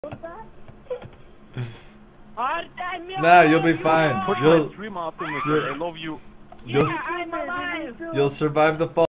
Nah, you'll be fine. Put my stream up in the I love you. You'll survive the fall.